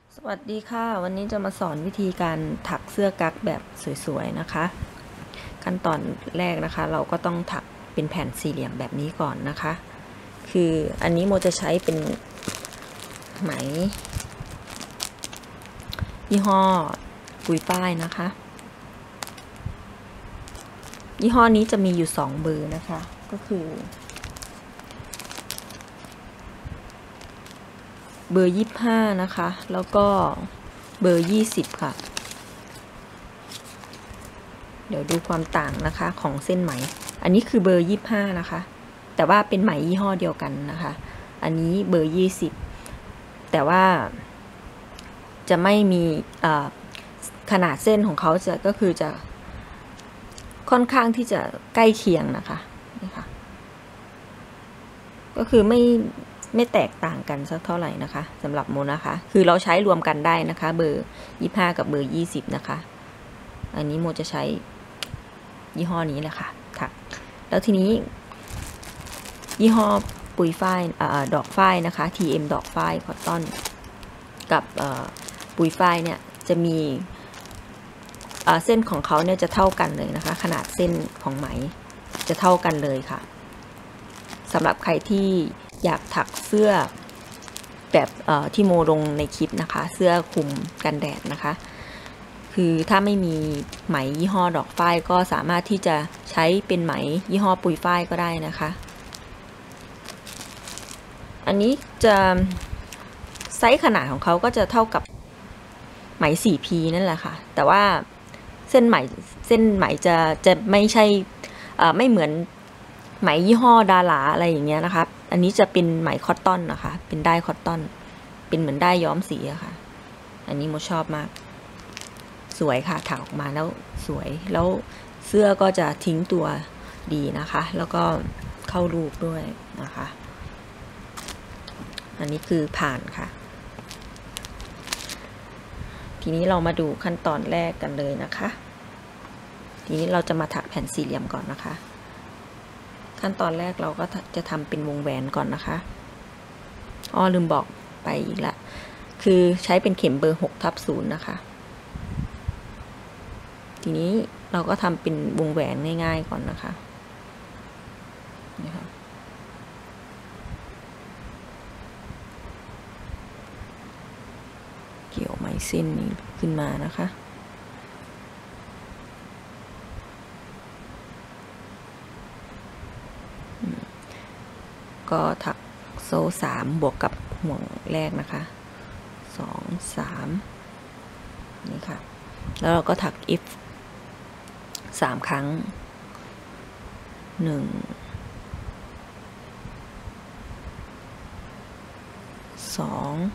สวัสดีค่ะวันนี้จะมาสอนวิธีการถักเสื้อกั๊กแบบสวยๆนะคะขั้นตอนแรกนะคะเราก็ต้องถักเป็นแผ่นสี่เหลี่ยมแบบนี้ก่อนนะคะคืออันนี้โมจะใช้เป็นไหมยี่ห้อปุยฝ้ายนะคะยี่ห้อนี้จะมีอยู่2เบอร์นะคะก็คือเบอร์25นะคะแล้วก็เบอร์20ค่ะเดี๋ยวดูความต่างนะคะของเส้นไหมอันนี้คือเบอร์25นะคะแต่ว่าเป็นไหมยี่ห้อเดียวกันนะคะอันนี้เบอร์20แต่ว่าจะไม่มีขนาดเส้นของเขาก็คือจะค่อนข้างที่จะใกล้เคียงนะคะนี่ค่ะก็คือไม่แตกต่างกันสักเท่าไหร่นะคะสำหรับโมนะคะคือเราใช้รวมกันได้นะคะเบอร์25กับเบอร์20นะคะอันนี้โมจะใช้ยี่ห้อนี้แหละค่ะถักแล้วทีนี้ยี่ห้อปุยฝ้ายดอกฝ้ายนะคะ TM ดอกฝ้ายคอตตอนกับปุยฝ้ายเนี่ยจะมีเส้นของเขาเนี่ยจะเท่ากันเลยนะคะขนาดเส้นของไหมจะเท่ากันเลยค่ะสำหรับใครที่อยากถักเสื้อแบบที่โมลงในคลิปนะคะเสื้อคลุมกันแดดนะคะคือถ้าไม่มีไหมยี่ห้อดอกฝ้ายก็สามารถที่จะใช้เป็นไหมยี่ห้อปุยฝ้ายก็ได้นะคะอันนี้จะไซส์ขนาดของเขาก็จะเท่ากับไหม 4P นั่นแหละค่ะแต่ว่าเส้นไหมจะไม่ใช่ไม่เหมือนไหมยี่ห้อดาราอะไรอย่างเงี้ยนะคะอันนี้จะเป็นไหมคอตตอนนะคะเป็นได้คอตตอนเป็นเหมือนได้ย้อมสีอะค่ะอันนี้โมชอบมากสวยค่ะถักออกมาแล้วสวยแล้วเสื้อก็จะทิ้งตัวดีนะคะแล้วก็เข้ารูปด้วยนะคะอันนี้คือผ่านค่ะทีนี้เรามาดูขั้นตอนแรกกันเลยนะคะทีนี้เราจะมาถักแผ่นสี่เหลี่ยมก่อนนะคะขั้นตอนแรกเราก็จะทำเป็นวงแหวนก่อนนะคะลืมบอกไปอีกละคือใช้เป็นเข็มเบอร์6/0นะคะทีนี้เราก็ทำเป็นวงแหวนง่ายๆก่อนนะคะนี่ค่ะเกี่ยวไหมเส้นนี้ขึ้นมานะคะก็ถักโซ่3บวกกับห่วงแรกนะคะ2 3นี่ค่ะแล้วเราก็ถัก if 3 ครั้ง1 2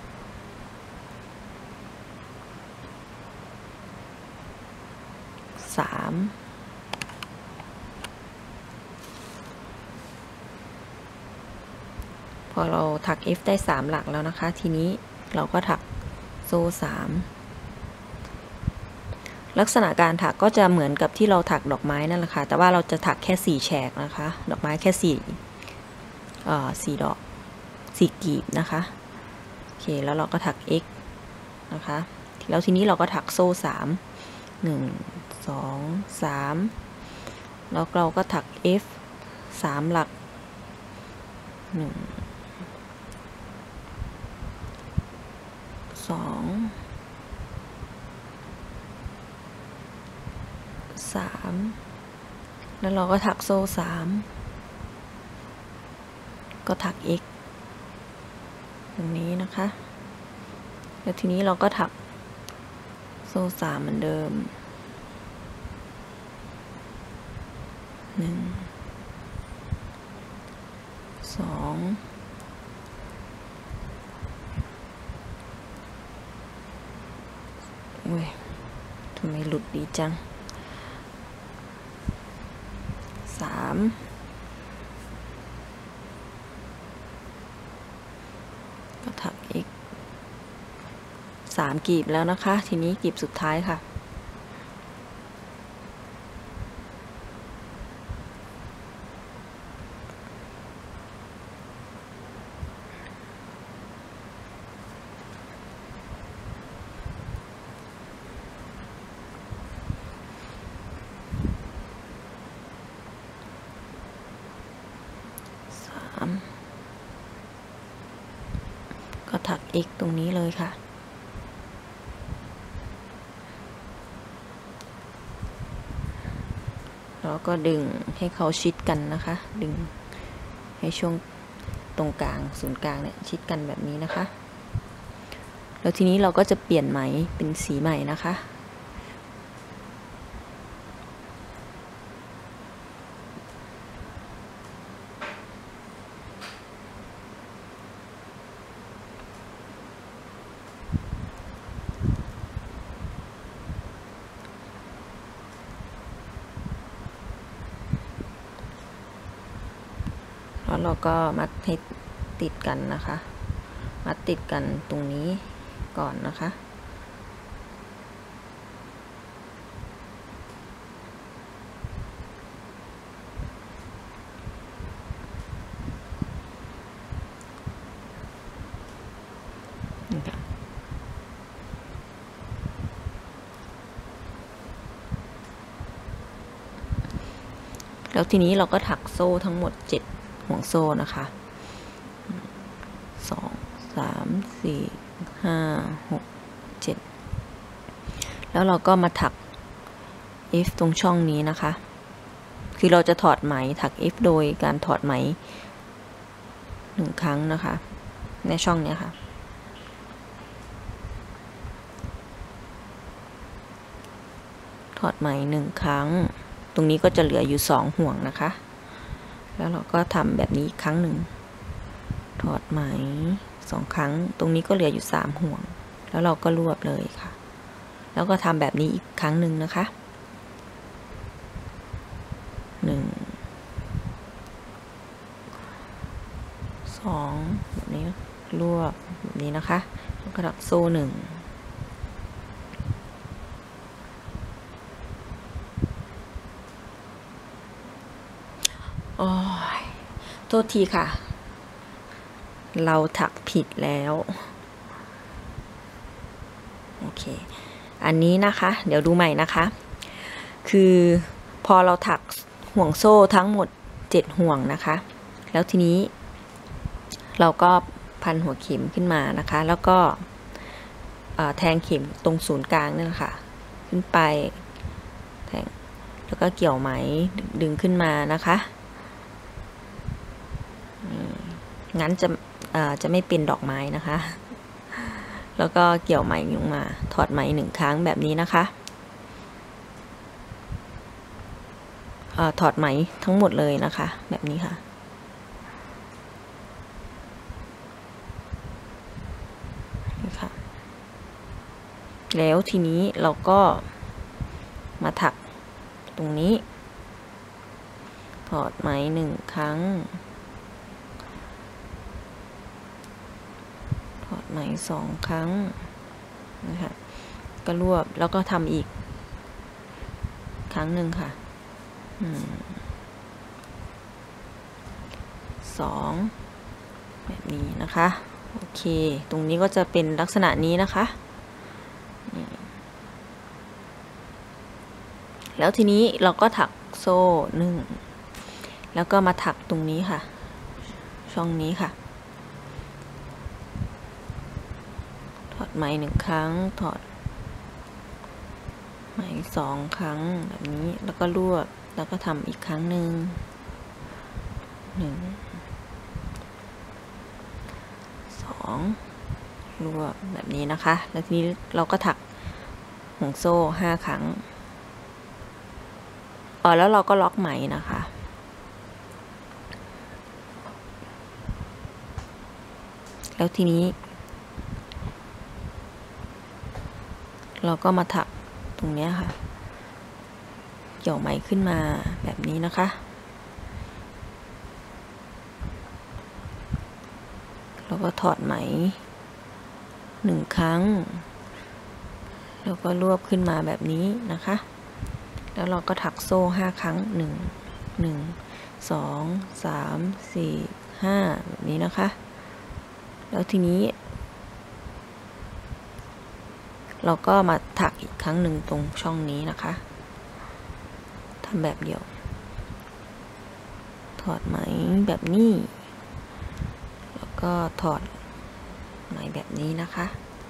3พอเราถัก F ได้3หลักแล้วนะคะทีนี้เราก็ถักโซ่3ลักษณะการถักก็จะเหมือนกับที่เราถักดอกไม้นั่นแหละค่ะแต่ว่าเราจะถักแค่4แฉกนะคะดอกไม้แค่4ดอก4กีบนะคะโอเคแล้วเราก็ถัก X นะคะแล้วทีนี้เราก็ถักโซ่3 1 2 3แล้วเราก็ถัก F 3หลัก1 2 3แล้วเราก็ถักโซ่3ก็ถัก X ตรงนี้นะคะแล้วทีนี้เราก็ถักโซ่3เหมือนเดิม1 2โอ้ยทำไมหลุดดีจัง3ก็ถักอีก3กีบแล้วนะคะทีนี้กีบสุดท้ายค่ะถัก x ตรงนี้เลยค่ะแล้วก็ดึงให้เขาชิดกันนะคะดึงให้ช่วงตรงกลางศูนย์กลางเนี่ยชิดกันแบบนี้นะคะแล้วทีนี้เราก็จะเปลี่ยนไหมเป็นสีใหม่นะคะแล้วเราก็มัดให้ติดกันนะคะมัดติดกันตรงนี้ก่อนนะคะแล้วทีนี้เราก็ถักโซ่ทั้งหมด7ห่วงโซ่นะคะ2 3 4 5 6 7แล้วเราก็มาถัก F ตรงช่องนี้นะคะคือเราจะถอดไหมถัก F โดยการถอดไหม1 ครั้งนะคะในช่องนี้ค่ะถอดไหม1 ครั้งตรงนี้ก็จะเหลืออยู่2ห่วงนะคะแล้วเราก็ทำแบบนี้อีกครั้งหนึ่งถอดไหม2 ครั้งตรงนี้ก็เหลืออยู่3ห่วงแล้วเราก็รวบเลยค่ะแล้วก็ทำแบบนี้อีกครั้งหนึ่งนะคะ1 2แบบนี้รวบแบบนี้นะคะแล้วก็ถักโซ่1โอ้ยโทษทีค่ะเราถักผิดแล้วโอเคอันนี้นะคะเดี๋ยวดูใหม่นะคะคือพอเราถักห่วงโซ่ทั้งหมด7ห่วงนะคะแล้วทีนี้เราก็พันหัวเข็มขึ้นมานะคะแล้วก็แทงเข็มตรงศูนย์กลางนี่แหละค่ะขึ้นไปแทงแล้วก็เกี่ยวไหมดึงขึ้นมานะคะงั้นจะไม่เป็นดอกไม้นะคะแล้วก็เกี่ยวไหมลงมาถอดไหม1 ครั้งแบบนี้นะคะถอดไหมทั้งหมดเลยนะคะแบบนี้ค่ะแล้วทีนี้เราก็มาถักตรงนี้ถอดไหม1 ครั้งถอดไหม2 ครั้งนะคะก็รวบแล้วก็ทำอีกครั้งหนึ่งค่ะ2แบบนี้นะคะโอเคตรงนี้ก็จะเป็นลักษณะนี้นะคะแล้วทีนี้เราก็ถักโซ่1แล้วก็มาถักตรงนี้ค่ะช่องนี้ค่ะถอดไหม1 ครั้งถอดไหม2 ครั้งแบบนี้แล้วก็รวบแล้วก็ทำอีกครั้งหนึ่ง2รวบแบบนี้นะคะแล้วทีนี้เราก็ถักห่วงโซ่5 ครั้งแล้วเราก็ล็อกไหมนะคะแล้วทีนี้เราก็มาถักตรงนี้ค่ะเกี่ยวไหมขึ้นมาแบบนี้นะคะแล้วก็ถอดไหม1 ครั้งแล้วก็รวบขึ้นมาแบบนี้นะคะแล้วเราก็ถักโซ่5 ครั้ง1 2 3 4 5แบบนี้นะคะแล้วทีนี้เราก็มาถักอีกครั้งหนึ่งตรงช่องนี้นะคะทำแบบเดียวถอดไหมแบบนี้แล้วก็ถอดไหมแบบนี้นะคะ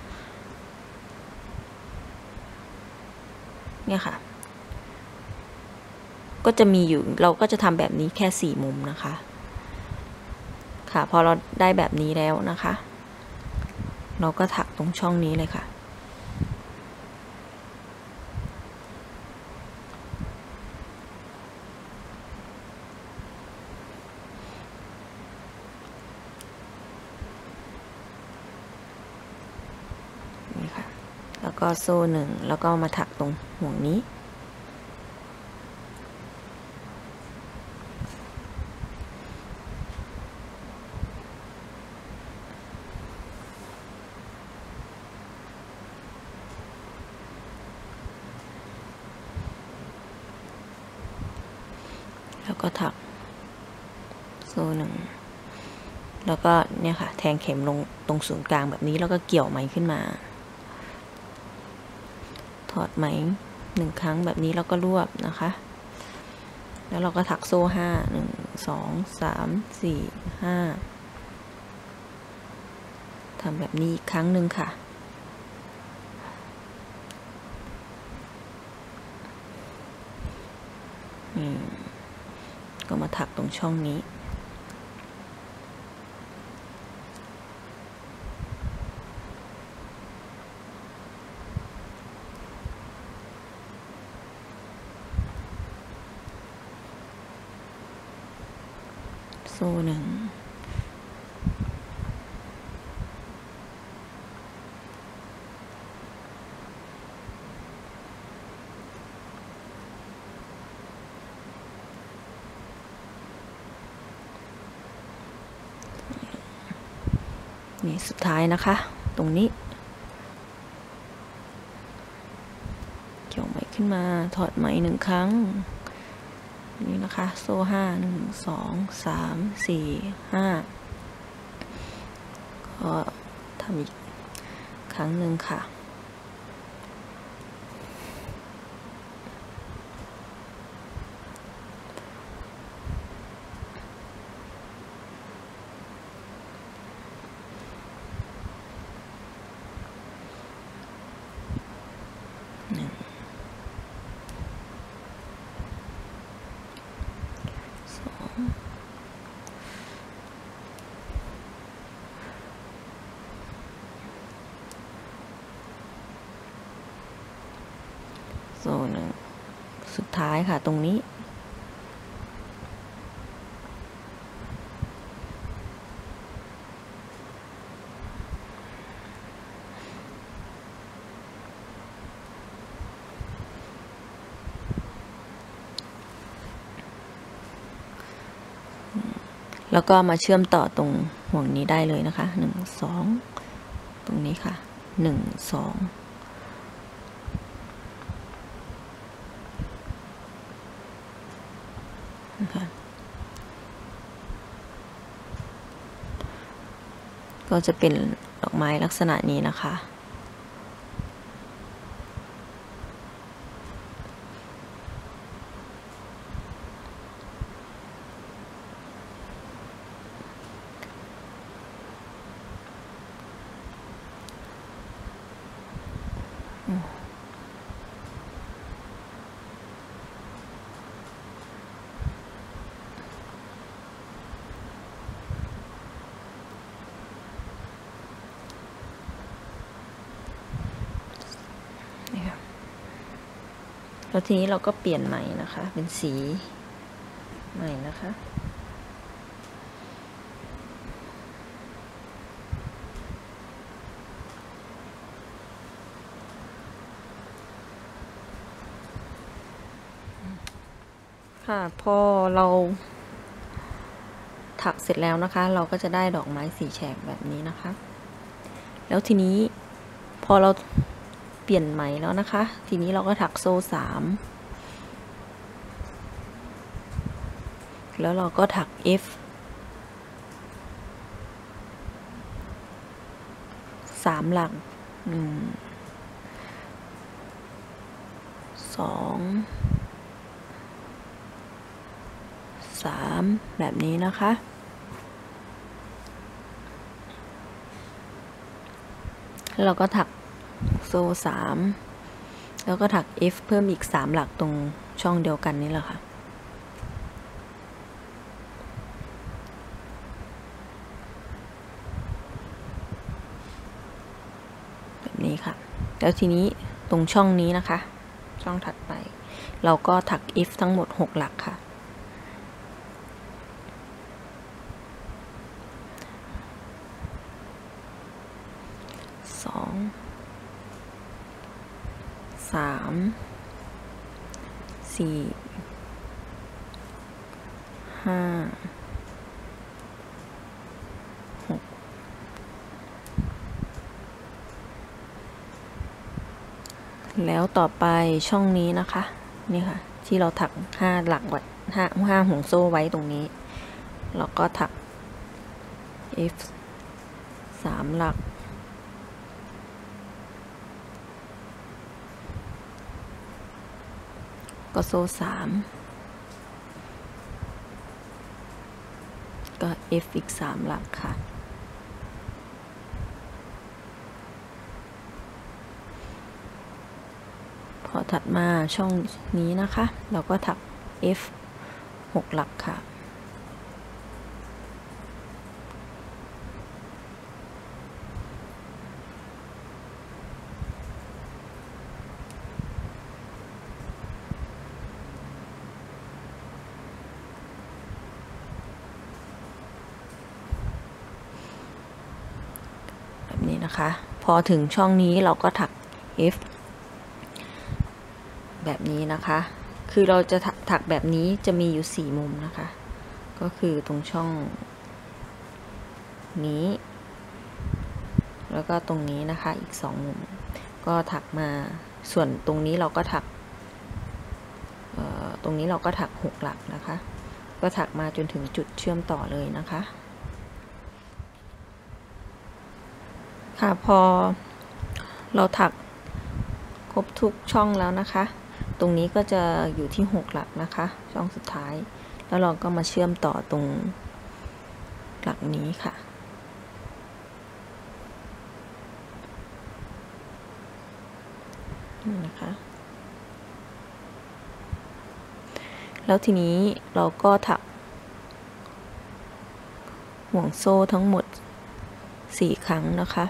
เนี่ยค่ะก็จะมีอยู่เราก็จะทำแบบนี้แค่4 มุมนะคะค่ะพอเราได้แบบนี้แล้วนะคะเราก็ถักตรงช่องนี้เลยค่ะนี่ค่ะแล้วก็โซ่1แล้วก็มาถักตรงห่วงนี้แล้วก็ถักโซ่1แล้วก็เนี่ยค่ะแทงเข็มลงตรงศูนย์กลางแบบนี้แล้วก็เกี่ยวไหมขึ้นมาถอดไหม1 ครั้งแบบนี้แล้วก็รวบนะคะแล้วเราก็ถักโซ่5 1 2 3 4 5ทำแบบนี้อีกครั้งหนึ่งค่ะก็มาถักตรงช่องนี้โซ่1นี่สุดท้ายนะคะตรงนี้เกี่ยวไหมขึ้นมาถอดไหม1 ครั้งนี่นะคะโซ่5 1 2 3 4 5ก็ทำอีกครั้งหนึ่งค่ะโซ่1สุดท้ายค่ะตรงนี้แล้วก็มาเชื่อมต่อตรงห่วงนี้ได้เลยนะคะ1 2ตรงนี้ค่ะ1 2นะคะก็จะเป็นดอกไม้ลักษณะนี้นะคะแล้วทีนี้เราก็เปลี่ยนใหม่นะคะเป็นสีใหม่นะคะค่ะพอเราถักเสร็จแล้วนะคะเราก็จะได้ดอกไม้4 แฉกแบบนี้นะคะแล้วทีนี้พอเราเปลี่ยนไหมแล้วนะคะทีนี้เราก็ถักโซ่3แล้วเราก็ถัก F 3 หลัก1 2 3แบบนี้นะคะแล้วเราก็ถักโซ่3แล้วก็ถัก F เพิ่มอีก3หลักตรงช่องเดียวกันนี่แหละค่ะแบบนี้ค่ะแล้วทีนี้ตรงช่องนี้นะคะช่องถัดไปเราก็ถัก F ทั้งหมด6หลักค่ะ3 4 5 6แล้วต่อไปช่องนี้นะคะนี่ค่ะที่เราถัก5หลักไว้5ห่วงโซ่ไว้ตรงนี้เราก็ถัก F 3หลักก็โซ่3ก็ F อีก3หลักค่ะพอถัดมาช่องนี้นะคะเราก็ถัก F 6หลักค่ะนี่นะคะพอถึงช่องนี้เราก็ถัก F แบบนี้นะคะคือเราจะถักแบบนี้จะมีอยู่4มุมนะคะก็คือตรงช่องนี้แล้วก็ตรงนี้นะคะอีก2มุมก็ถักมาส่วนตรงนี้เราก็ถักตรงนี้เราก็ถัก6หลักนะคะก็ถักมาจนถึงจุดเชื่อมต่อเลยนะคะค่ะพอเราถักครบทุกช่องแล้วนะคะตรงนี้ก็จะอยู่ที่6หลักนะคะช่องสุดท้ายแล้วเราก็มาเชื่อมต่อตรงหลักนี้ค่ะนี่นะคะแล้วทีนี้เราก็ถักห่วงโซ่ทั้งหมด4ครั้งนะคะ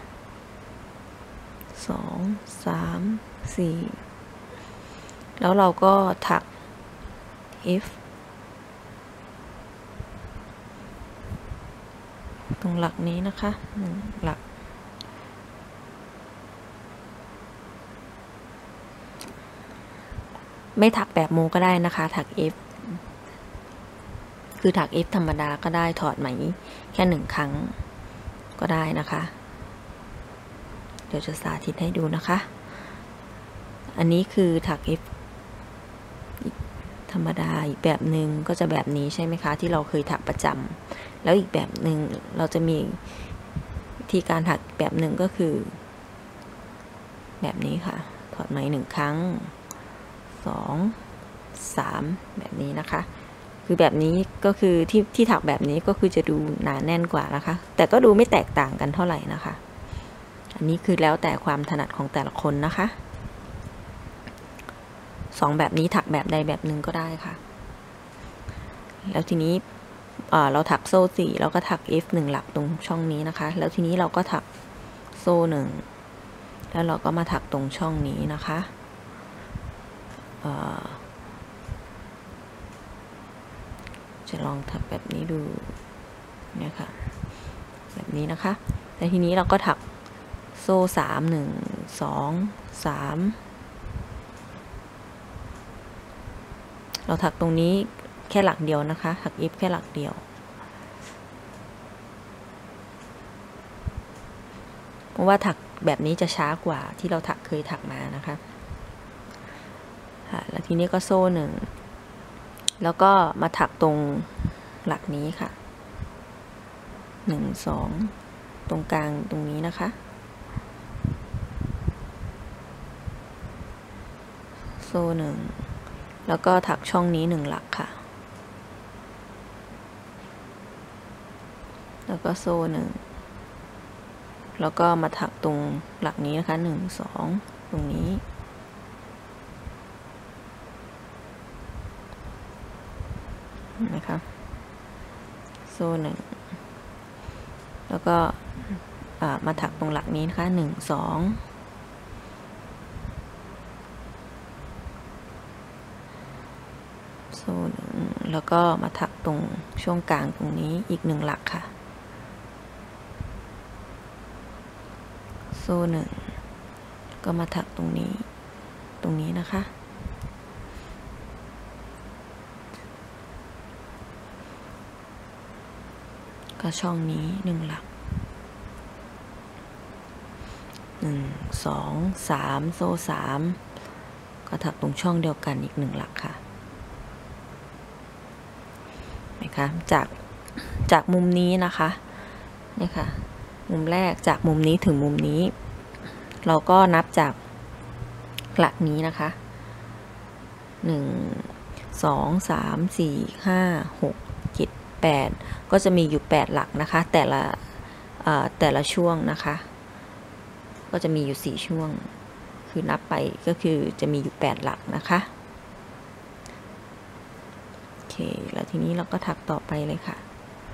2 3 4แล้วเราก็ถัก F ตรงหลักนี้นะคะหลักไม่ถักแบบโมก็ได้นะคะถัก F คือถัก F ธรรมดาก็ได้ถอดไหมแค่1ครั้งก็ได้นะคะเดี๋ยวจะสาธิตให้ดูนะคะอันนี้คือถัก F ธรรมดาอีกแบบหนึ่งก็จะแบบนี้ใช่ไหมคะที่เราเคยถักประจำแล้วอีกแบบหนึ่งเราจะมีวิธีการถักแบบหนึ่งก็คือแบบนี้ค่ะถอดไหม1ครั้ง2 3แบบนี้นะคะคือแบบนี้ก็คือที่ถักแบบนี้ก็คือจะดูหนาแน่นกว่านะคะแต่ก็ดูไม่แตกต่างกันเท่าไหร่นะคะอันนี้คือแล้วแต่ความถนัดของแต่ละคนนะคะ2แบบนี้ถักแบบใดแบบหนึ่งก็ได้ค่ะแล้วทีนี้เราถักโซ่4แล้วก็ถัก F 1หลักตรงช่องนี้นะคะแล้วทีนี้เราก็ถักโซ่1แล้วเราก็มาถักตรงช่องนี้นะคะจะลองถักแบบนี้ดูเนี่ยค่ะแบบนี้นะคะแล้วทีนี้เราก็ถักโซ่3 1 2 3เราถักตรงนี้แค่หลักเดียวนะคะถัก F แค่หลักเดียวเพราะว่าถักแบบนี้จะช้ากว่าที่เราเคยถักมานะคะแล้วทีนี้ก็โซ่1แล้วก็มาถักตรงหลักนี้ค่ะ1 2ตรงกลางตรงนี้นะคะโซ่1แล้วก็ถักช่องนี้1หลักค่ะแล้วก็โซ่1 แล้วก็มาถักตรงหลักนี้นะคะ1 2ตรงนี้นะคะโซ่1แล้วก็มาถักตรงหลักนี้นะคะ1 2โซ่1แล้วก็มาถักตรงช่วงกลางตรงนี้อีก1หลักค่ะโซ่1ก็มาถักตรงนี้นะคะก็ช่องนี้1หลัก1 2 3โซ่3ก็ถักตรงช่องเดียวกันอีก1หลักค่ะนะคะจากมุมนี้นะคะนี่ค่ะมุมแรกจากมุมนี้ถึงมุมนี้เราก็นับจากหลักนี้นะคะ1 2 3 4 5 6 7 8ก็จะมีอยู่8หลักนะคะแต่ละช่วงนะคะก็จะมีอยู่4ช่วงคือนับไปก็คือจะมีอยู่8หลักนะคะโอเคแล้วทีนี้เราก็ถักต่อไปเลยค่ะ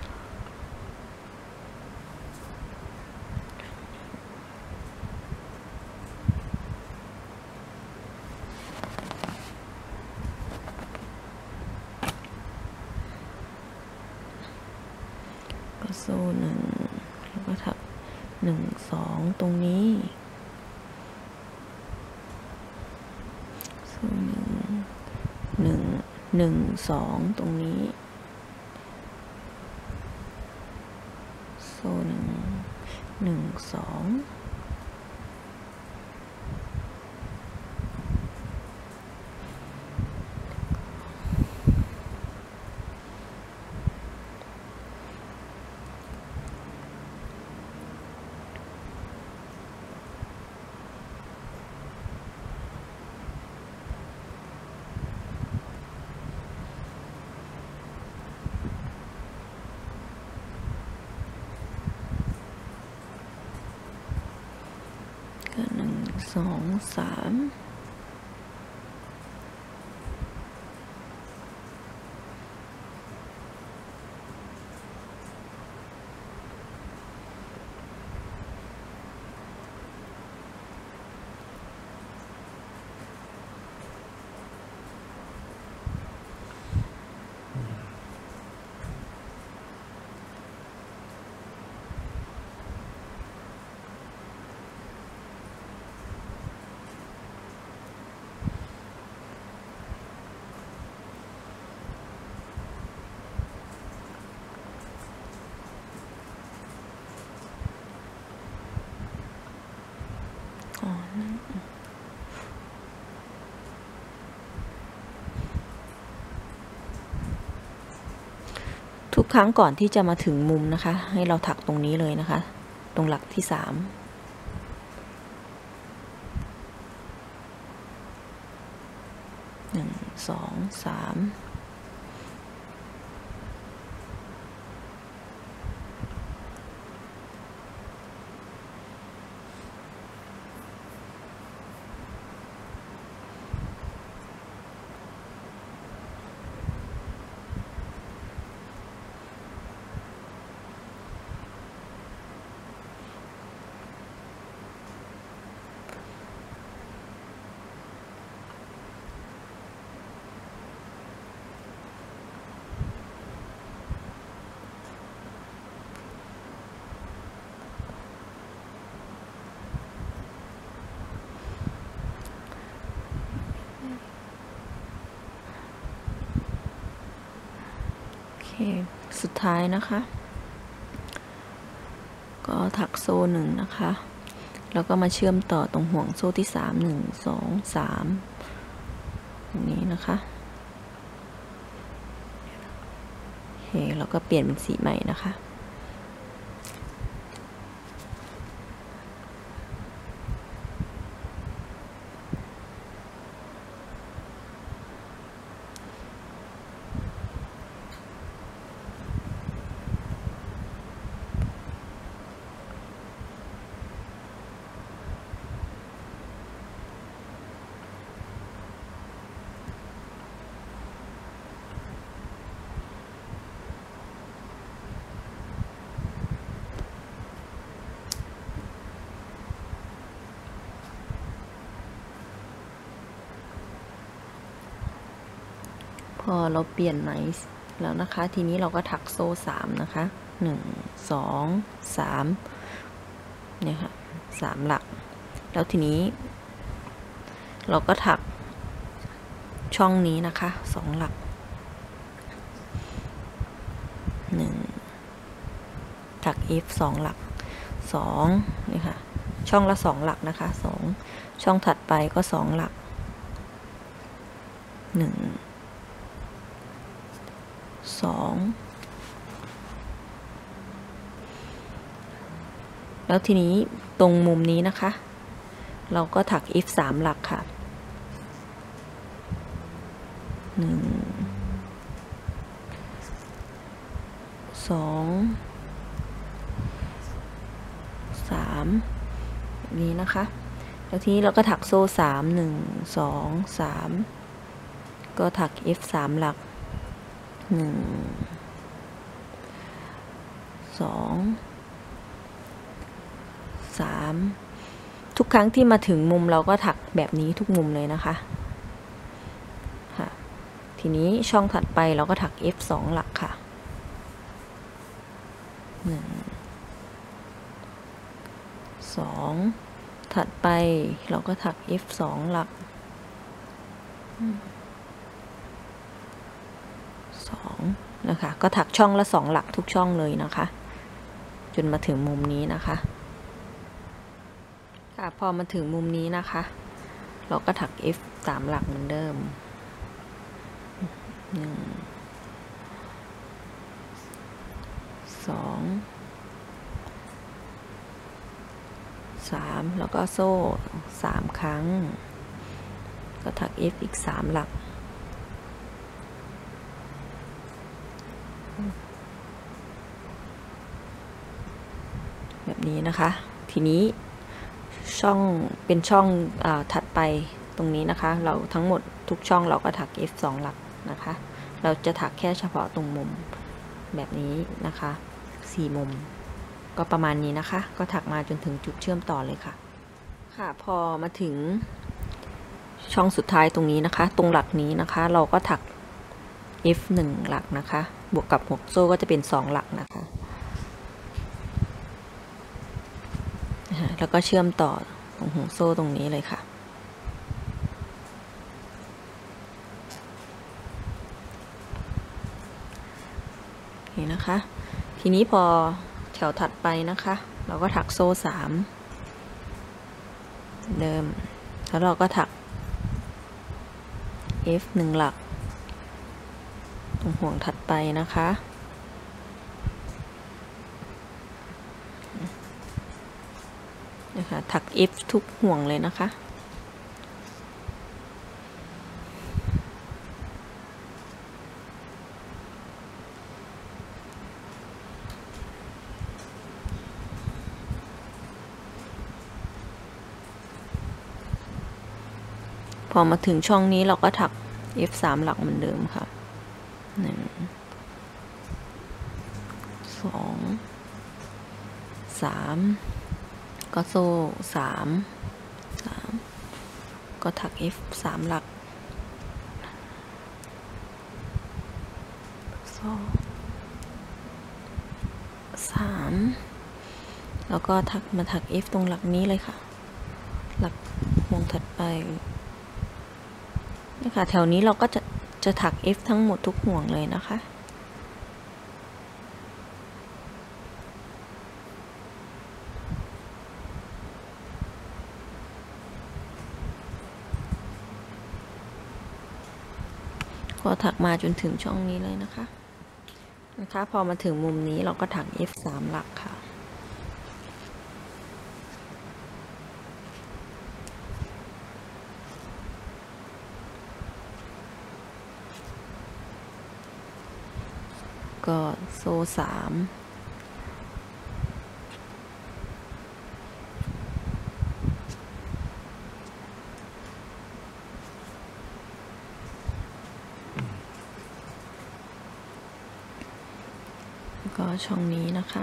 ก็โซ่1แล้วก็ถัก1 2ตรงนี้โซ่1 2ตรงนี้โซ่1 21 2 3ทุกครั้งก่อนที่จะมาถึงมุมนะคะให้เราถักตรงนี้เลยนะคะตรงหลักที่3 1 2 3สุดท้ายนะคะก็ถักโซ่1นะคะแล้วก็มาเชื่อมต่อตรงห่วงโซ่ที่3 1 2 3ตรงนี้นะคะโอเคแล้วก็เปลี่ยนเป็นสีใหม่นะคะอเราเปลี่ยนไหมแล้วนะคะทีนี้เราก็ถักโซ่3นะคะ1 2 3เนี่ยค่ะ3หลักแล้วทีนี้เราก็ถักช่องนี้นะคะ2หลัก1ถัก F 2หลัก2นี่ค่ะช่องละ2หลักนะคะ2ช่องถัดไปก็2หลัก1 2แล้วทีนี้ตรงมุมนี้นะคะเราก็ถัก F 3หลักค่ะ1 2 3แบบนี้นะคะแล้วทีนี้เราก็ถักโซ่3 1 2 3ก็ถัก F 3หลัก1 2 3ทุกครั้งที่มาถึงมุมเราก็ถักแบบนี้ทุกมุมเลยนะคะค่ะทีนี้ช่องถัดไปเราก็ถัก F 2หลักค่ะ1 2ถัดไปเราก็ถัก F 2หลัก2นะคะก็ถักช่องละ2หลักทุกช่องเลยนะคะจนมาถึงมุมนี้นะคะค่ะพอมาถึงมุมนี้นะคะเราก็ถัก F 3หลักเหมือนเดิม1 2 3แล้วก็โซ่3ครั้งก็ถัก F อีก3หลักแบบนี้นะคะทีนี้ช่องเป็นช่องถัดไปตรงนี้นะคะเราทั้งหมดทุกช่องเราก็ถัก F 2หลักนะคะเราจะถักแค่เฉพาะตรงมุมแบบนี้นะคะ4มุมก็ประมาณนี้นะคะก็ถักมาจนถึงจุดเชื่อมต่อเลยค่ะค่ะพอมาถึงช่องสุดท้ายตรงนี้นะคะตรงหลักนี้นะคะเราก็ถัก F 1หลักนะคะบวกกับ6โซ่ก็จะเป็น2หลักนะคะแล้วก็เชื่อมต่อตรงหัวโซ่ตรงนี้เลยค่ะนี่นะคะทีนี้พอแถวถัดไปนะคะเราก็ถักโซ่3เดิมแล้วเราก็ถัก F 1หลักตรงห่วงถัดไปนะคะถัก F ทุกห่วงเลยนะคะพอมาถึงช่องนี้เราก็ถัก F 3หลักเหมือนเดิมค่ะ1 2 3ก็โซ่3ก็ถัก F 3หลัก3แล้วก็มาถัก F ตรงหลักนี้เลยค่ะหลักห่วงถัดไปนี่ค่ะแถวนี้เราก็จะถัก F ทั้งหมดทุกห่วงเลยนะคะก็ถักมาจนถึงช่องนี้เลยนะคะพอมาถึงมุมนี้เราก็ถัก F 3หลักค่ะก็โซ่3ก็ช่องนี้นะคะ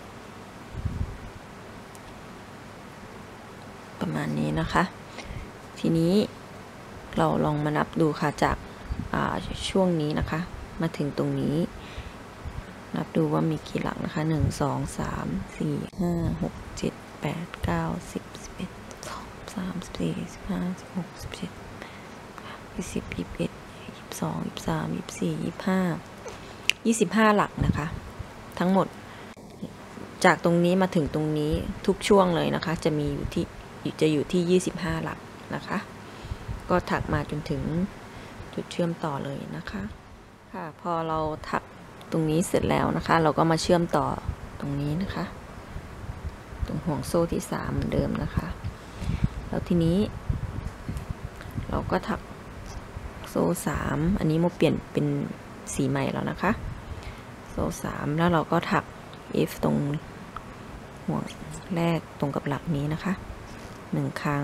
ประมาณนี้นะคะทีนี้เราลองมานับดูค่ะจากช่วงนี้นะคะมาถึงตรงนี้นับดูว่ามีกี่หลักนะคะ1 2 3 4 5 6 7 8 9 10 11 12 13 14 15 16 17 20 21 22 23 24 25 25หลักนะคะทั้งหมดจากตรงนี้มาถึงตรงนี้ทุกช่วงเลยนะคะจะอยู่ที่25หลักนะคะก็ถักมาจนถึงจุดเชื่อมต่อเลยนะคะค่ะพอเราถักตรงนี้เสร็จแล้วนะคะเราก็มาเชื่อมต่อตรงนี้นะคะตรงห่วงโซ่ที่3เหมือนเดิมนะคะแล้วทีนี้เราก็ถักโซ่3อันนี้โมเปลี่ยนเป็นสีใหม่แล้วนะคะโซ่3แล้วเราก็ถัก F ตรงห่วงแรกตรงกับหลักนี้นะคะ1ครั้ง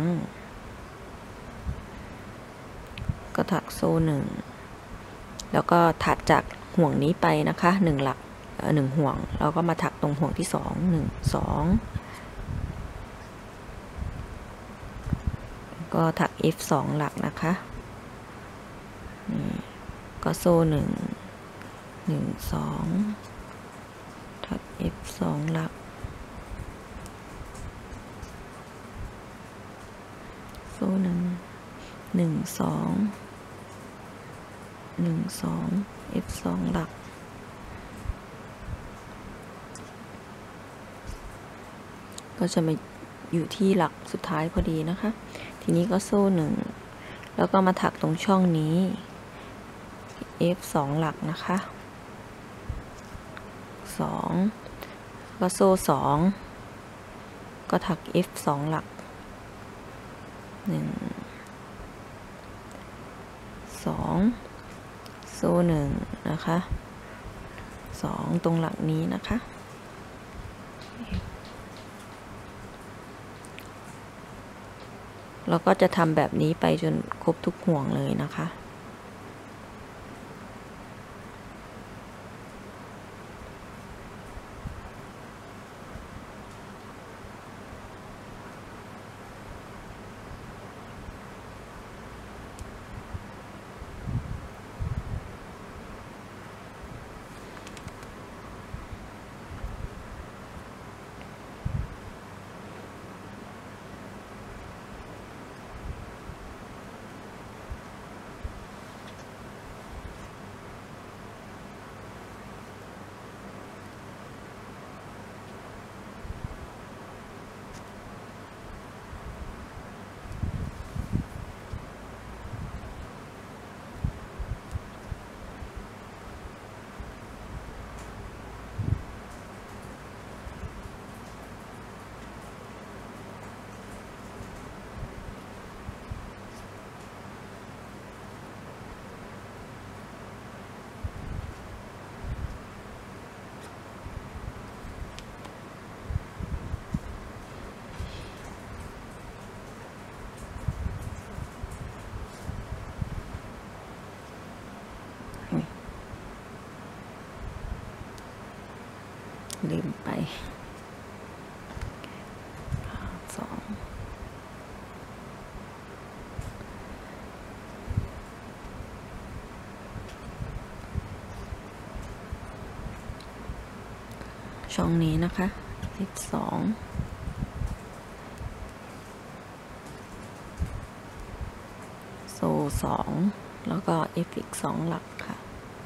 ก็ถักโซ่1แล้วก็ถัดจากห่วงนี้ไปนะคะ1หลัก1ห่วงเราก็มาถักตรงห่วงที่2 1 2ก็ถัก F 2หลักนะคะก็โซ่1 1 2ถัก F 2หลักโซ่1 1 2 1 2 F 2หลักก็จะมาอยู่ที่หลักสุดท้ายพอดีนะคะทีนี้ก็โซ่1แล้วก็มาถักตรงช่องนี้ F 2หลักนะคะ2ก็โซ่2ก็ถัก F 2หลัก1 2โซ่1นะคะ2ตรงหลักนี้นะคะเราก็จะทำแบบนี้ไปจนครบทุกห่วงเลยนะคะลืมไปช่องนี้นะคะ F 2โซ่2แล้วก็ F อีก2หลักค่ะ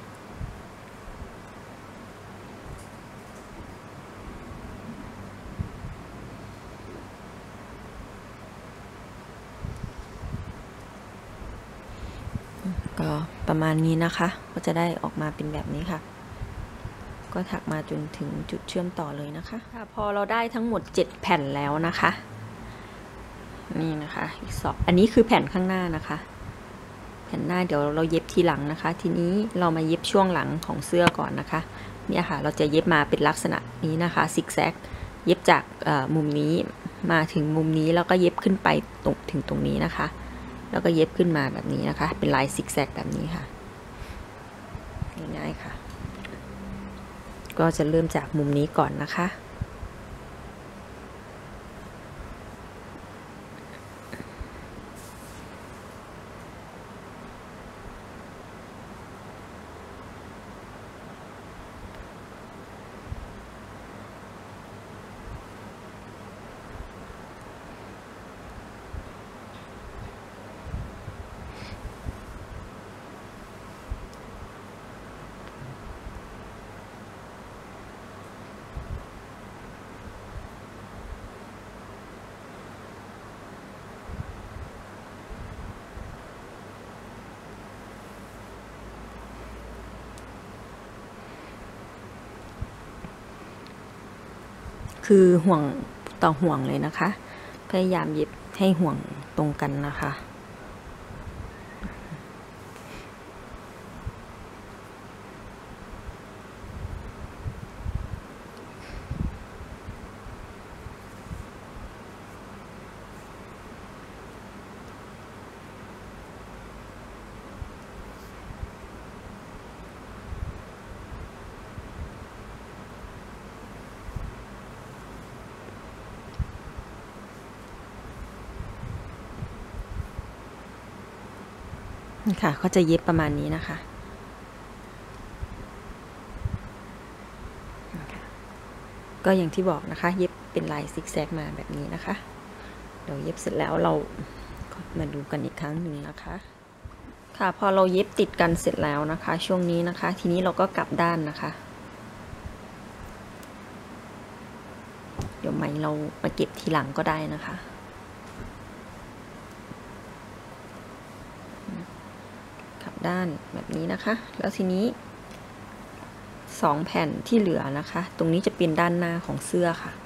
ก็ประมาณนี้นะคะก็จะได้ออกมาเป็นแบบนี้ค่ะก็ถักมาจนถึงจุดเชื่อมต่อเลยนะคะพอเราได้ทั้งหมด7แผ่นแล้วนะคะนี่นะคะอีก2อันนี้คือแผ่นข้างหน้านะคะแผ่นหน้าเดี๋ยวเราเย็บทีหลังนะคะทีนี้เรามาเย็บช่วงหลังของเสื้อก่อนนะคะเนี่ยค่ะเราจะเย็บมาเป็นลักษณะนี้นะคะซิกแซกเย็บจากมุมนี้มาถึงมุมนี้แล้วก็เย็บขึ้นไปถึงตรงนี้นะคะแล้วก็เย็บขึ้นมาแบบนี้นะคะเป็นลายซิกแซกแบบนี้ค่ะง่ายๆค่ะก็จะเริ่มจากมุมนี้ก่อนนะคะคือห่วงต่อห่วงเลยนะคะพยายามเย็บให้ห่วงตรงกันนะคะค่ะก็จะเย็บประมาณนี้นะคะก็อย่างที่บอกนะคะเย็บเป็นลายซิกแซกมาแบบนี้นะคะเดี๋ยวเย็บเสร็จแล้วเรามาดูกันอีกครั้งหนึ่งนะคะค่ะพอเราเย็บติดกันเสร็จแล้วนะคะช่วงนี้นะคะทีนี้เราก็กลับด้านนะคะเดี๋ยวไหมเรามาเก็บทีหลังก็ได้นะคะด้านแบบนี้นะคะแล้วทีนี้2แผ่นที่เหลือนะคะตรงนี้จะเป็นด้านหน้าของเสื้อค่ะ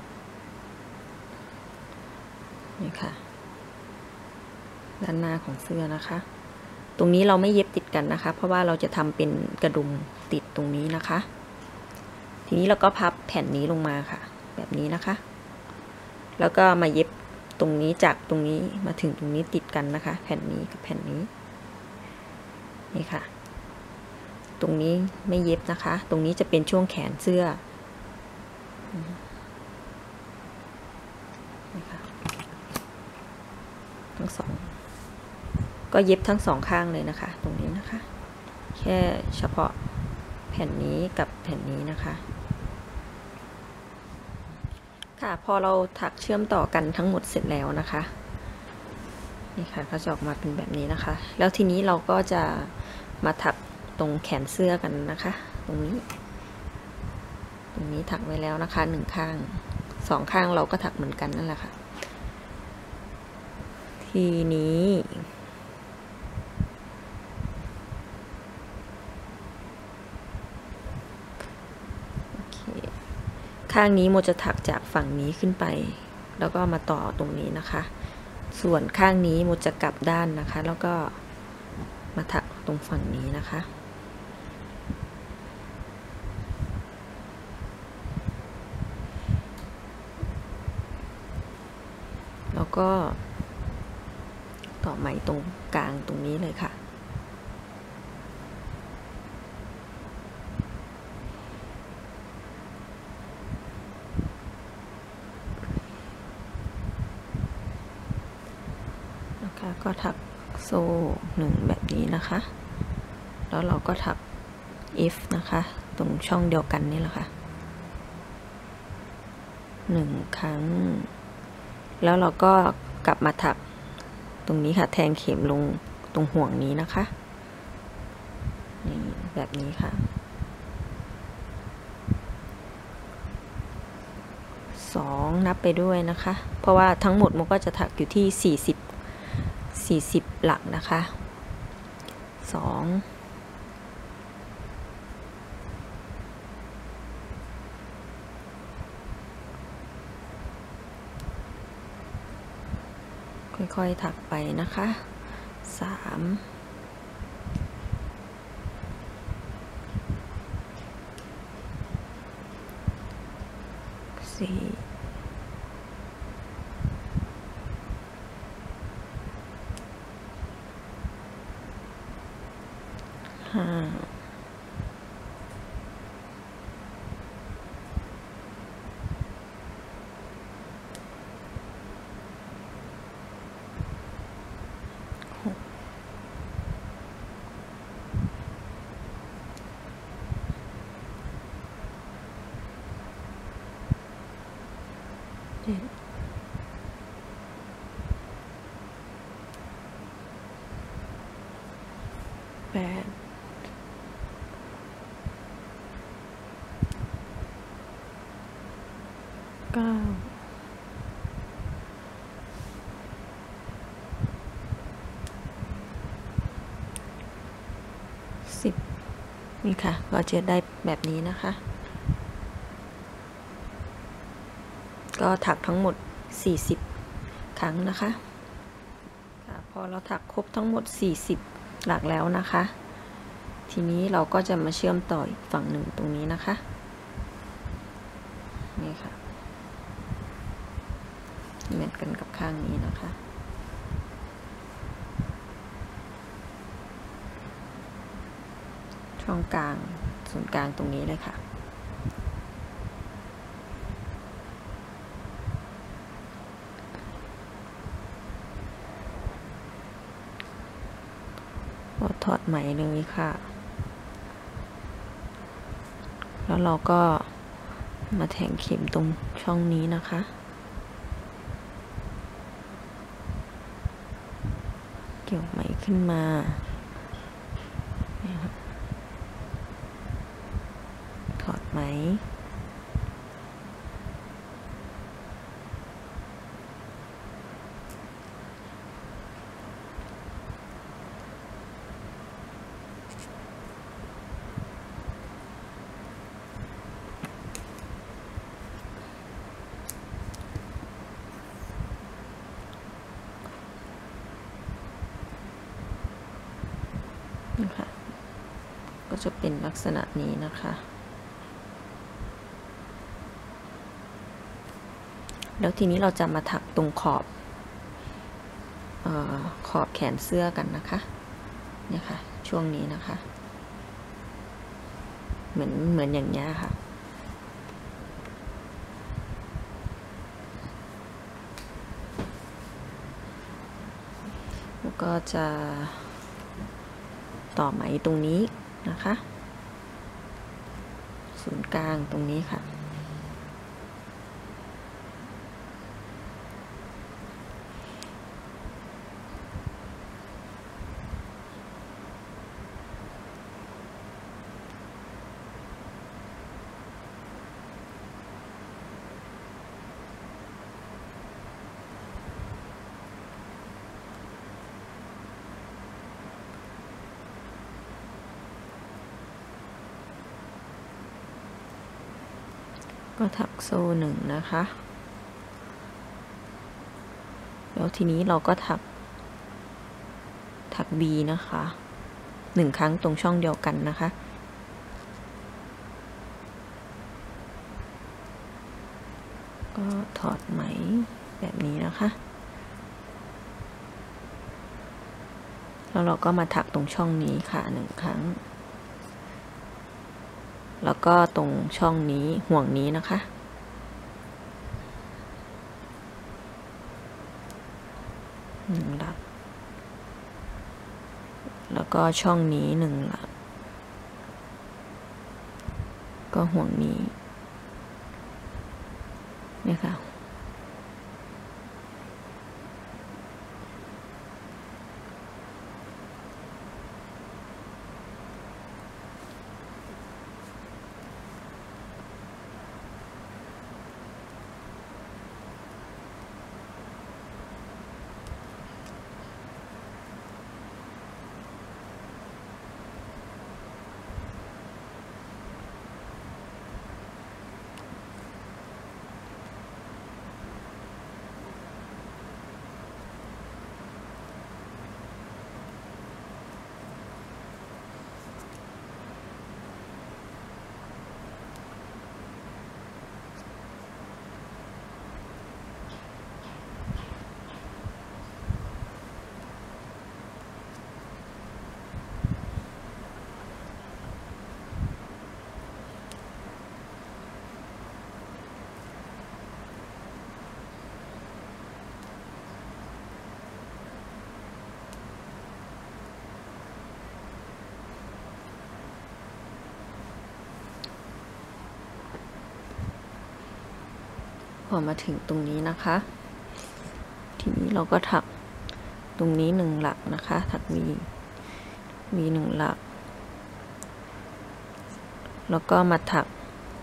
นี่ค่ะด้านหน้าของเสื้อนะคะตรงนี้เราไม่เย็บติดกันนะคะเพราะว่าเราจะทำเป็นกระดุมติดตรงนี้นะคะทีนี้เราก็พับแผ่นนี้ลงมาค่ะแบบนี้นะคะแล้วก็มาเย็บตรงนี้จากตรงนี้มาถึงตรงนี้ติดกันนะคะแผ่นนี้กับแผ่นนี้นี่ค่ะตรงนี้ไม่เย็บนะคะตรงนี้จะเป็นช่วงแขนเสื้อนะคะทั้งสองก็เย็บทั้งสองข้างเลยนะคะตรงนี้นะคะแค่เฉพาะแผ่นนี้กับแผ่นนี้นะคะค่ะพอเราถักเชื่อมต่อกันทั้งหมดเสร็จแล้วนะคะนี่ค่ะก็จะออกมาเป็นแบบนี้นะคะแล้วทีนี้เราก็จะมาถักตรงแขนเสื้อกันนะคะตรงนี้ถักไว้แล้วนะคะ1ข้าง2ข้างเราก็ถักเหมือนกันนั่นแหละค่ะทีนี้โอเคข้างนี้โมจะถักจากฝั่งนี้ขึ้นไปแล้วก็มาต่อตรงนี้นะคะส่วนข้างนี้โมจะกลับด้านนะคะแล้วก็มาถักตรงฝั่งนี้นะคะแล้วก็ต่อไหมตรงกลางตรงนี้เลยค่ะนะคะก็ถักโซ่1แบบนี้นะคะแล้วเราก็ถัก F นะคะตรงช่องเดียวกันนี่แหละค่ะ1ครั้งแล้วเราก็กลับมาถักตรงนี้ค่ะแทงเข็มลงตรงห่วงนี้นะคะนี่แบบนี้ค่ะ2นับไปด้วยนะคะเพราะว่าทั้งหมดมันก็จะถักอยู่ที่40หลักนะคะ2ค่อยๆถักไปนะคะ3 4 5 8 9 10นี่ค่ะก็จะได้แบบนี้นะคะก็ถักทั้งหมด40ครั้งนะคะพอเราถักครบทั้งหมด40หลักแล้วนะคะทีนี้เราก็จะมาเชื่อมต่ออีกฝั่งหนึ่งตรงนี้นะคะนี่ค่ะเหมือนกันกับข้างนี้นะคะช่องกลางศูนย์กลางตรงนี้เลยค่ะถอดไหมเลยค่ะแล้วเราก็มาแทงเข็มตรงช่องนี้นะคะเกี่ยวไหมขึ้นมาถอดไหมนะคะก็จะเป็นลักษณะนี้นะคะแล้วทีนี้เราจะมาถักตรงขอบแขนเสื้อกันนะคะเนี่ยค่ะช่วงนี้นะคะเหมือนอย่างนี้ค่ะแล้วก็จะต่อไหมตรงนี้นะคะศูนย์กลางตรงนี้ค่ะก็ถักโซ่1นะคะแล้วทีนี้เราก็ถัก B นะคะ1ครั้งตรงช่องเดียวกันนะคะก็ถอดไหมแบบนี้นะคะแล้วเราก็มาถักตรงช่องนี้ค่ะ1ครั้งแล้วก็ตรงช่องนี้ห่วงนี้นะคะ1หลักแล้วก็ช่องนี้1หลักก็ห่วงนี้เนี่ยค่ะพอมาถึงตรงนี้นะคะทีนี้เราก็ถักตรงนี้1หลักนะคะถัก V 1หลักแล้วก็มาถัก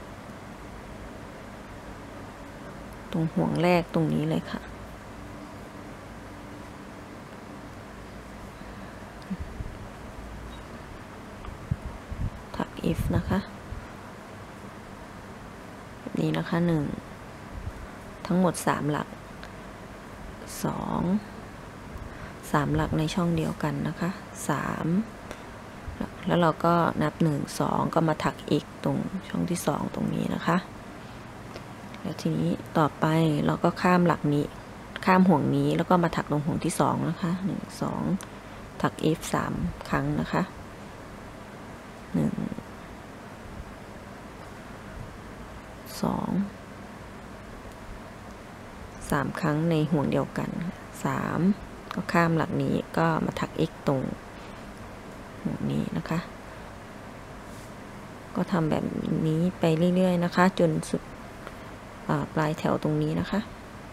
ตรงห่วงแรกตรงนี้เลยค่ะถัก F นะคะแบบนี้นะคะ1 ทั้งหมด3หลัก3หลักในช่องเดียวกันนะคะ3แล้วเราก็นับ1 2ก็มาถักอีกตรงช่องที่2ตรงนี้นะคะแล้วทีนี้ต่อไปเราก็ข้ามหลักนี้ข้ามห่วงนี้แล้วก็มาถักตรงห่วงที่2นะคะ1 2ถัก F 3ครั้งนะคะ1 2 3ครั้งในห่วงเดียวกัน3ก็ข้ามหลักนี้ก็มาถัก X ตรงห่วงนี้นะคะก็ทำแบบนี้ไปเรื่อยๆนะคะจนสุดปลายแถวตรงนี้นะคะ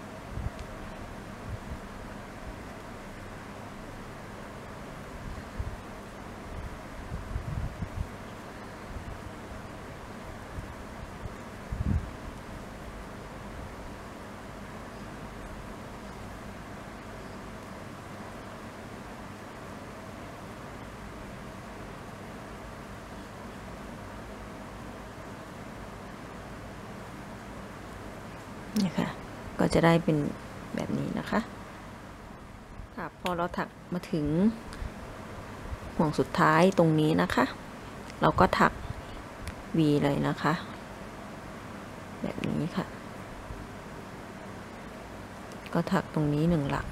นี่ค่ะก็จะได้เป็นแบบนี้นะคะค่ะพอเราถักมาถึงห่วงสุดท้ายตรงนี้นะคะเราก็ถัก V เลยนะคะแบบนี้ค่ะก็ถักตรงนี้1หลัก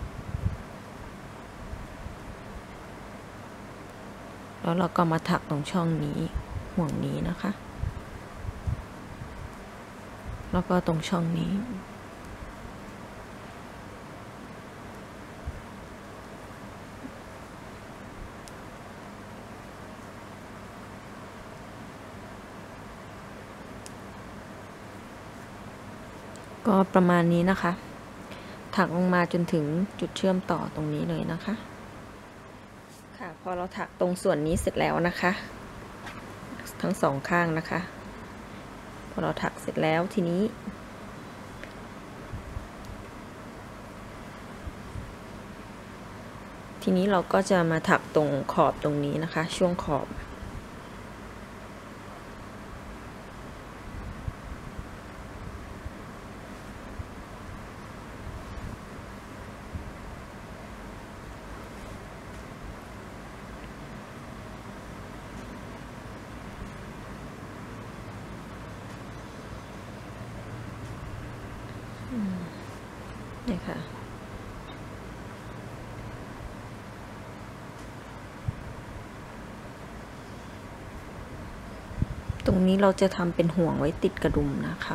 แล้วเราก็มาถักตรงช่องนี้ห่วงนี้นะคะแล้วก็ตรงช่องนี้ก็ประมาณนี้นะคะถักลงมาจนถึงจุดเชื่อมต่อตรงนี้เลยนะคะค่ะพอเราถักตรงส่วนนี้เสร็จแล้วนะคะทั้ง2ข้างนะคะพอเราถักเสร็จแล้วทีนี้เราก็จะมาถักตรงขอบตรงนี้นะคะช่วงขอบนี่ค่ะตรงนี้เราจะทำเป็นห่วงไว้ติดกระดุมนะคะ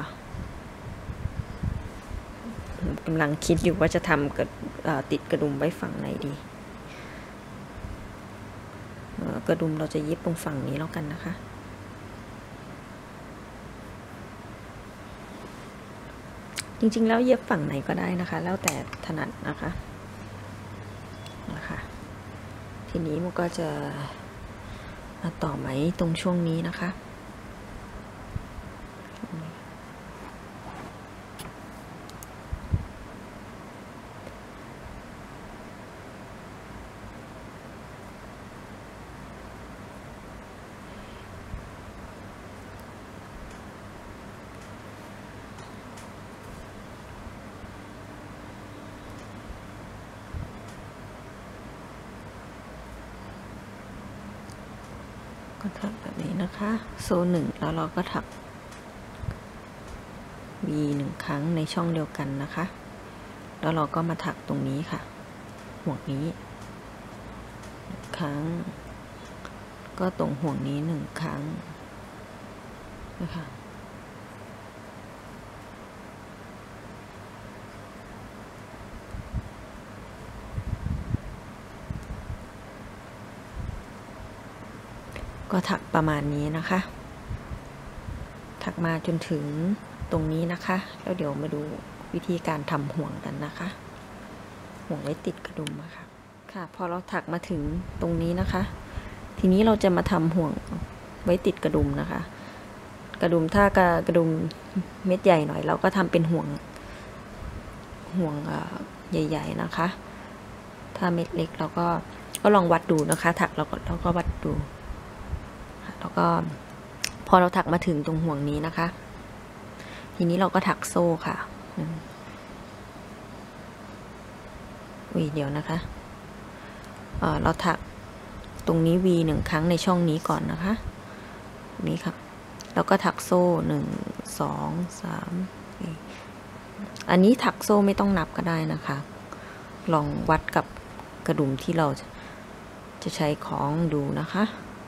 กำลังคิดอยู่ว่าจะทำติดกระดุมไว้ฝั่งไหนดีกระดุมเราจะเย็บตรงฝั่งนี้แล้วกันนะคะจริงๆแล้วเย็บฝั่งไหนก็ได้นะคะแล้วแต่ถนัดนะคะทีนี้มันก็จะมาต่อไหมตรงช่วงนี้นะคะก็ถักแบบนี้นะคะโซ่1แล้วเราก็ถัก V 1ครั้งในช่องเดียวกันนะคะแล้วเราก็มาถักตรงนี้ค่ะห่วงนี้1ครั้งก็ตรงห่วงนี้1ครั้งนะคะก็ถักประมาณนี้นะคะถักมาจนถึงตรงนี้นะคะแล้วเดี๋ยวมาดูวิธีการทำห่วงกันนะคะห่วงไว้ติดกระดุมค่ะพอเราถักมาถึงตรงนี้นะคะทีนี้เราจะมาทำห่วงไว้ติดกระดุมนะคะกระดุมถ้ากระดุมเม็ดใหญ่หน่อยเราก็ทำเป็นห่วงใหญ่ๆนะคะถ้าเม็ดเล็กเราก็ลองวัดดูนะคะถักเราก็วัดดูแล้วก็พอเราถักมาถึงตรงห่วงนี้นะคะทีนี้เราก็ถักโซ่ค่ะเดี๋ยวนะคะเราถักตรงนี้ V 1 ครั้งในช่องนี้ก่อนนะคะนี่ค่ะแล้วก็ถักโซ่1 2 3 4อันนี้ถักโซ่ไม่ต้องนับก็ได้นะคะลองวัดกับกระดุมที่เราจะใช้คล้องดูนะคะ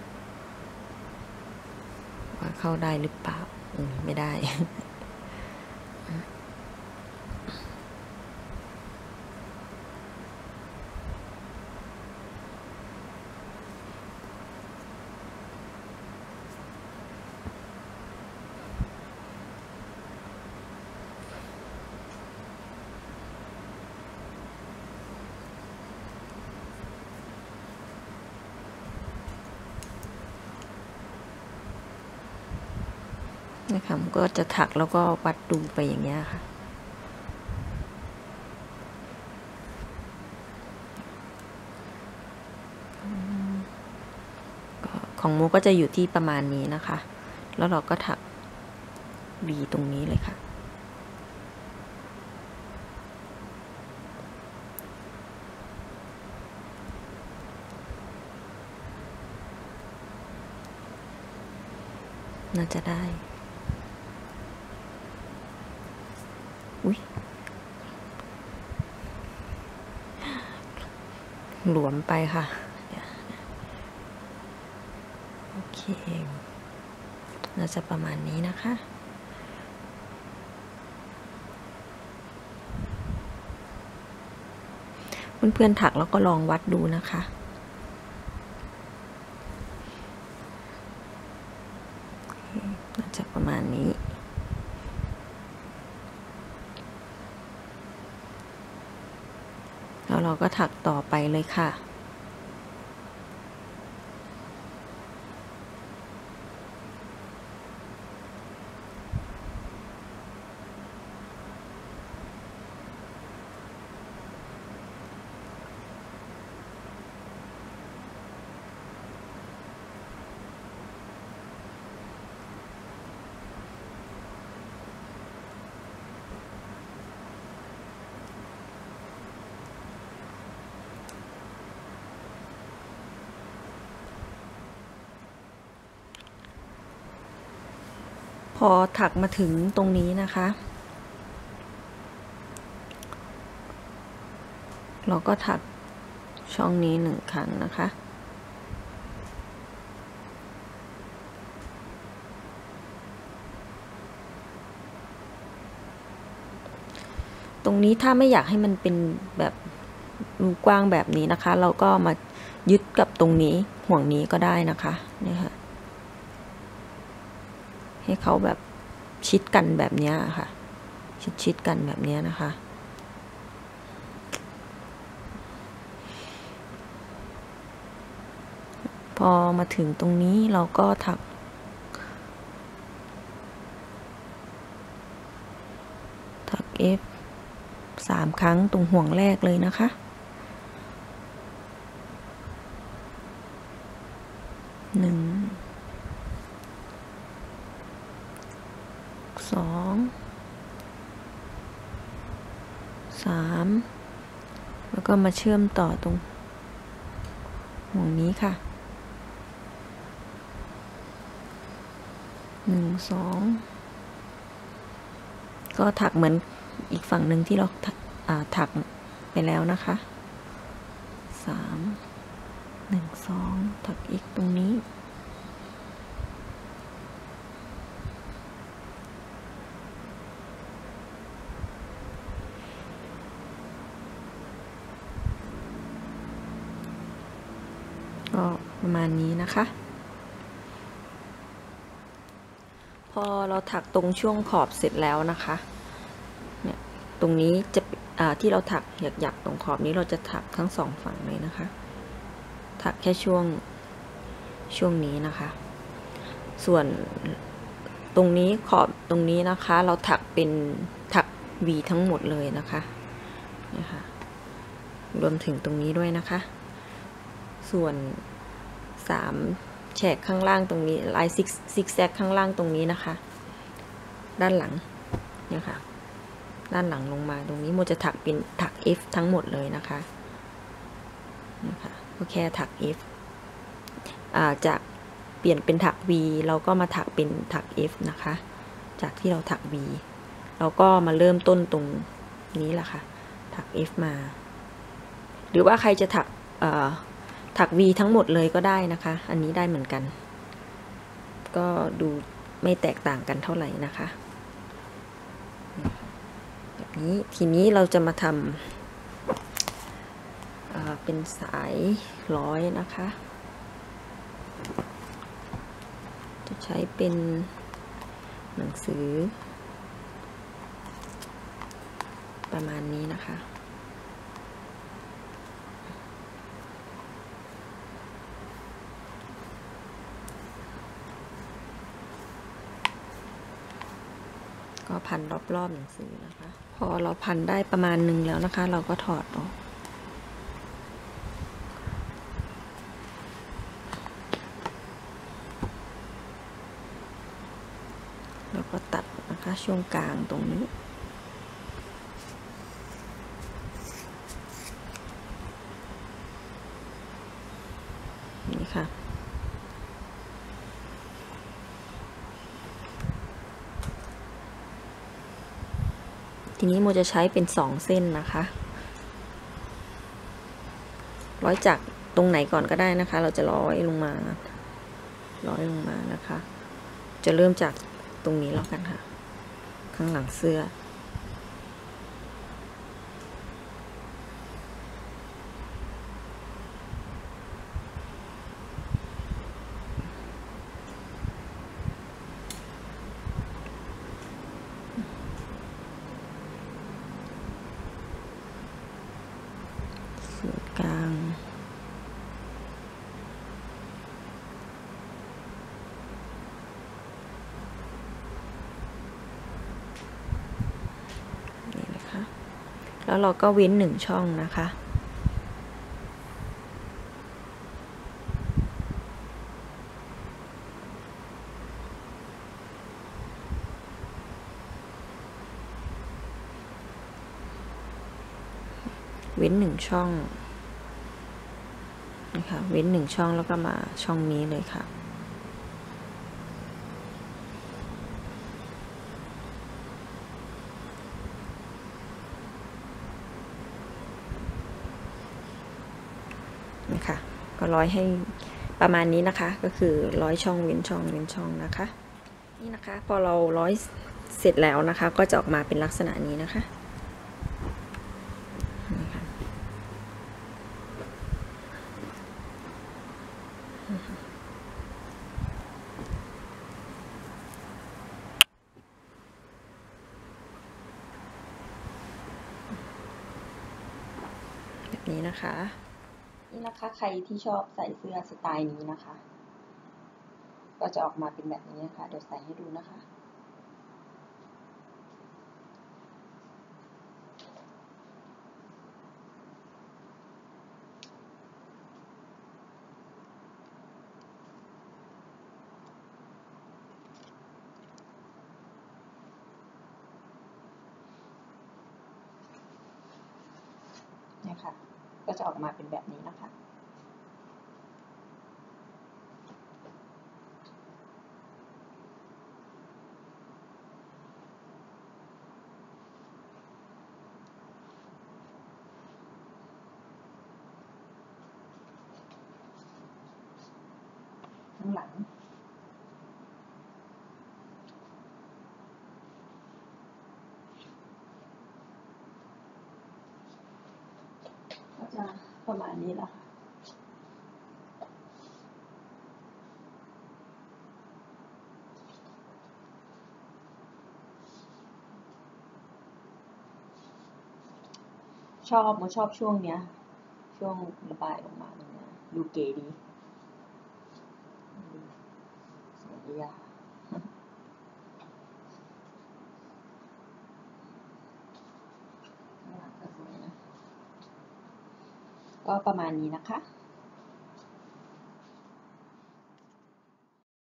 ว่าเข้าได้หรือเปล่าไม่ได้ นะคะมันก็จะถักแล้วก็วัดดูไปอย่างเงี้ยค่ะของโมก็จะอยู่ที่ประมาณนี้นะคะแล้วเราก็ถัก V ตรงนี้เลยค่ะน่าจะได้หลวมไปค่ะโอเคน่าจะประมาณนี้นะคะเพื่อนๆถักแล้วก็ลองวัดดูนะคะน่าจะประมาณนี้แล้วเราก็ถักต่อไปเลยค่ะพอถักมาถึงตรงนี้นะคะเราก็ถักช่องนี้1 ครั้งนะคะตรงนี้ถ้าไม่อยากให้มันเป็นแบบรูกว้างแบบนี้นะคะเราก็มายึดกับตรงนี้ห่วงนี้ก็ได้นะคะนี่ค่ะให้เขาแบบชิดกันแบบนี้ค่ะชิดกันแบบนี้นะคะพอมาถึงตรงนี้เราก็ถักF 3 ครั้งตรงห่วงแรกเลยนะคะ1 2 3แล้วก็มาเชื่อมต่อตรงห่วงนี้ค่ะ1 2ก็ถักเหมือนอีกฝั่งหนึ่งที่เราถักไปแล้วนะคะ3 1 2ถักอีกตรงนี้ก็ประมาณนี้นะคะพอเราถักตรงช่วงขอบเสร็จแล้วนะคะเนี่ยตรงนี้จะที่เราถักหยักๆตรงขอบนี้เราจะถักทั้ง2 ฝั่งเลยนะคะถักแค่ช่วงนี้นะคะส่วนตรงนี้ขอบตรงนี้นะคะเราถักเป็นถัก V ทั้งหมดเลยนะคะนะคะรวมถึงตรงนี้ด้วยนะคะส่วน3 แฉกข้างล่างตรงนี้ลายซิกแซกข้างล่างตรงนี้นะคะด้านหลังเนี่ยค่ะด้านหลังลงมาตรงนี้โมจะถักเป็นถัก F ทั้งหมดเลยนะคะนะคะก็แค่ถัก F จากเปลี่ยนเป็นถัก V เราก็มาถักเป็นถัก F นะคะจากที่เราถัก V เราก็มาเริ่มต้นตรงนี้แหละค่ะถัก F มาหรือว่าใครจะถัก V ทั้งหมดเลยก็ได้นะคะอันนี้ได้เหมือนกันก็ดูไม่แตกต่างกันเท่าไหร่นะคะแบบนี้ทีนี้เราจะมาทำเป็นสายร้อยนะคะจะใช้เป็นหนังสือประมาณนี้นะคะก็พันรอบๆหนังสือนะคะพอเราพันได้ประมาณนึงแล้วนะคะเราก็ถอดออกแล้วก็ตัดนะคะช่วงกลางตรงนี้นี่ค่ะทีนี้โมจะใช้เป็น2เส้นนะคะร้อยจากตรงไหนก่อนก็ได้นะคะเราจะร้อยลงมานะคะจะเริ่มจากตรงนี้แล้วกันค่ะข้างหลังเสื้อส่วนกลางนี่นะคะแล้วเราก็เว้น1ช่องนะคะเว้น1ช่องนะคะเว้น1ช่องแล้วก็มาช่องนี้เลยค่ะนะคะก็ร้อยให้ประมาณนี้นะคะก็คือร้อยช่องเว้นช่องเว้นช่องนะคะนี่นะคะพอเราร้อยเสร็จแล้วนะคะก็จะออกมาเป็นลักษณะนี้นะคะแบบนี้นะคะนี่นะคะใครที่ชอบใส่เสื้อสไตล์นี้นะคะก็จะออกมาเป็นแบบนี้นะคะเดี๋ยวใส่ให้ดูนะคะเนี่ยค่ะก็จะออกมาเป็นแบบนี้นะคะข้างหลังก็จะประมาณนี้แหละค่ะโมชอบช่วงเนี้ยช่วงระบายออกมาเนี่ยดูเก๋ดีสวยดีอะข้างหลังก็สวยนะก็ประมาณนี้นะคะ